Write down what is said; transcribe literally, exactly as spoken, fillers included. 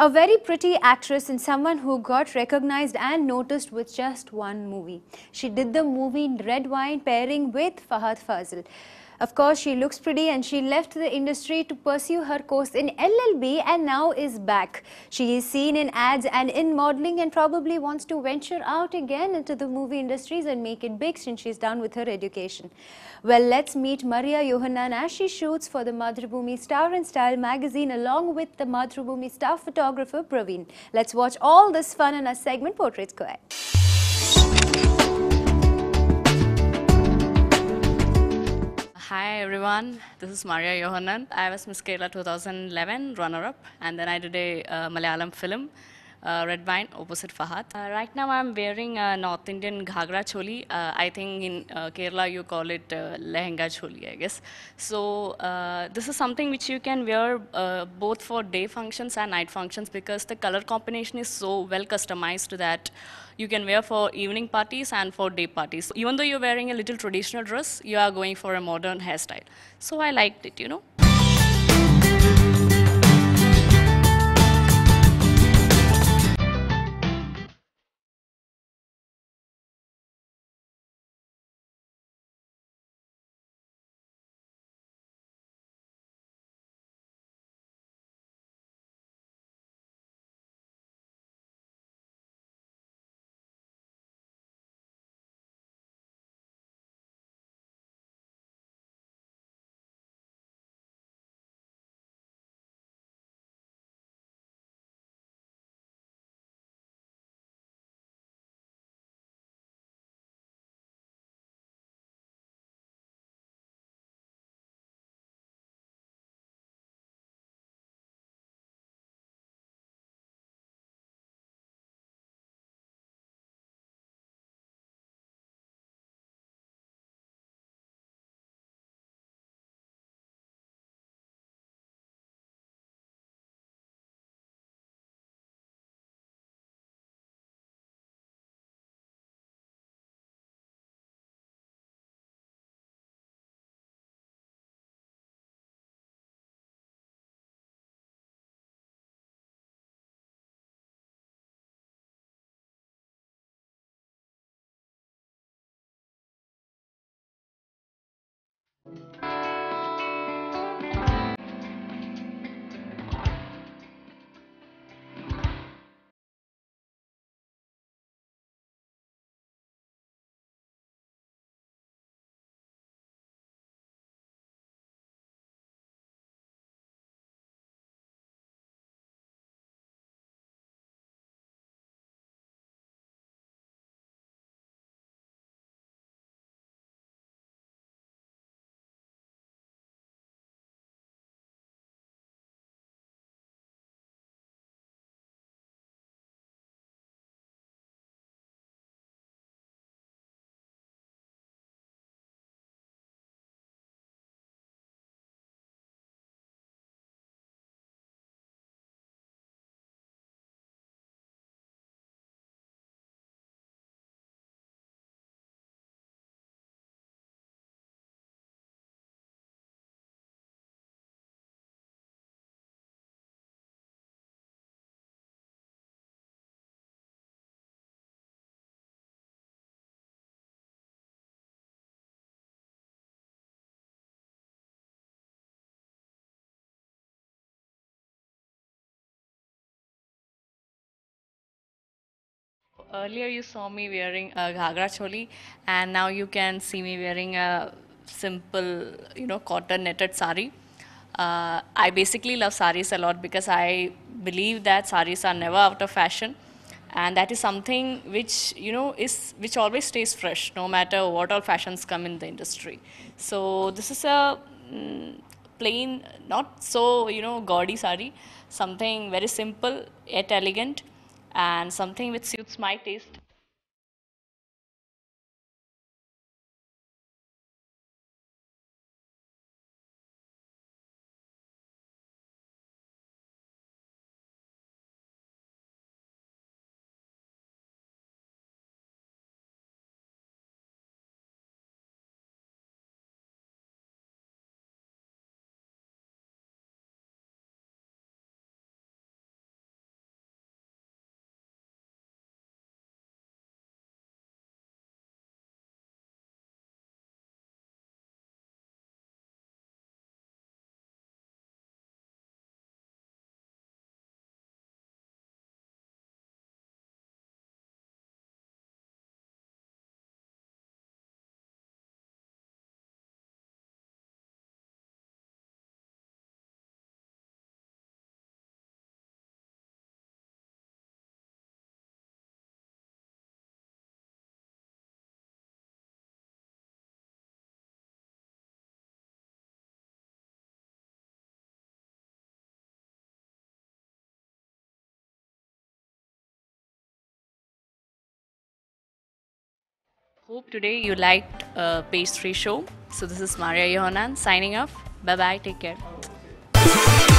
A very pretty actress and someone who got recognized and noticed with just one movie. She did the movie Red Wine pairing with Fahad Fazil. Of course, she looks pretty and she left the industry to pursue her course in L L B and now is back. She is seen in ads and in modeling and probably wants to venture out again into the movie industries and make it big since she's done with her education. Well, let's meet Maria Yohanan as she shoots for the Madhrubhumi Star and Style magazine along with the Madhrubhumi star photographer Praveen. Let's watch all this fun in our segment Portraits Co-ed. Hi everyone, this is Maria Yohanan. I was Miss Kerala two thousand eleven runner-up, and then I did a uh, Malayalam film, uh, Red Wine, opposite Fahad. Uh, right now I'm wearing a North Indian Ghagra Choli. Uh, I think in uh, Kerala you call it uh, Lehenga Choli, I guess. So uh, this is something which you can wear uh, both for day functions and night functions because the color combination is so well customized that you can wear for evening parties and for day parties. Even though you're wearing a little traditional dress, you are going for a modern hairstyle. So I liked it, you know. Earlier you saw me wearing a Ghagra Choli, and now you can see me wearing a simple, you know, cotton netted sari. Uh, I basically love saris a lot because I believe that saris are never out of fashion, and that is something which you know is which always stays fresh, no matter what all fashions come in the industry. So this is a mm, plain, not so you know gaudy sari, something very simple yet elegant, and something which suits my taste. Hope today you liked uh, Page three show. So this is Maria Yohanan signing off. Bye bye. Take care.